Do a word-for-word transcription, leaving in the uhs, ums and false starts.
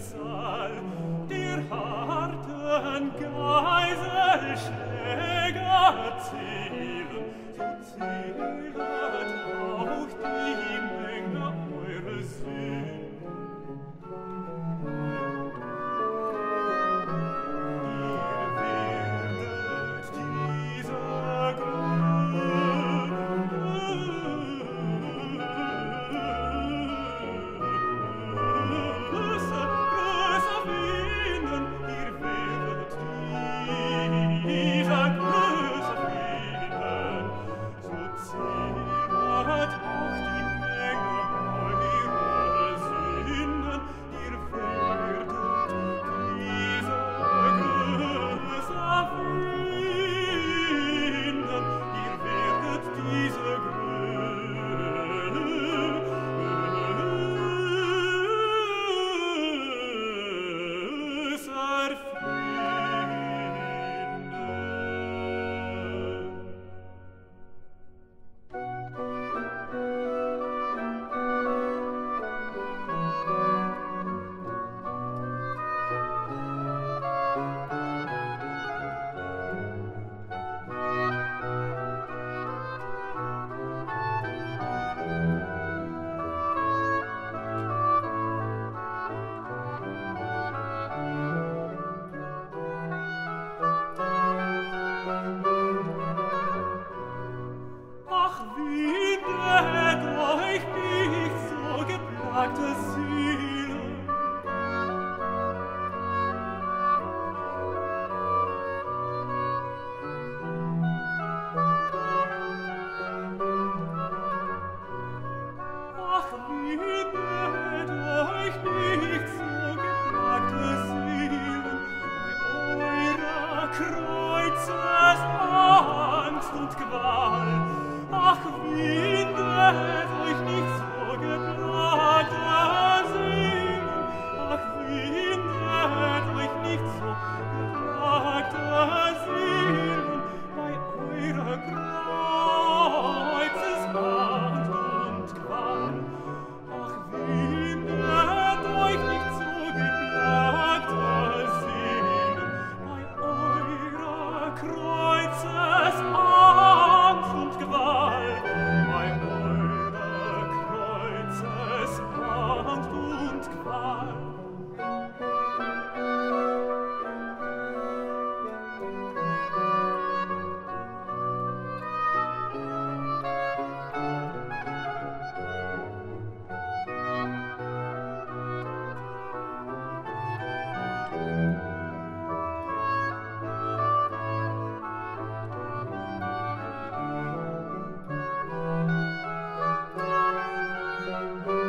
Schicksal, der harten Geiselschläger zählen, so zählet auch die Menge eure Sünden. Ihr werdet diese Größe, Größe finden, ihr werdet diese Größe finden, so zählet auch die Menge eurer Sünden, ihr werdet diese Größe finden, ihr werdet diese Größe Ach, windet euch nicht so geplagte Seele. Ach, windet euch nicht so geplagte Seelen bei eurer Kreuzesangst und Qual. Ach, windet euch nicht so geplagte Seelen, ach, windet euch nicht so geplagte Seelen bei eurer Kreuzesangst und Qual. Ach, windet euch nicht so geplagte Seelen bei eurer Kreuzesangst und Qual, bei eurer Kreuzesangst und Qual. Thank you.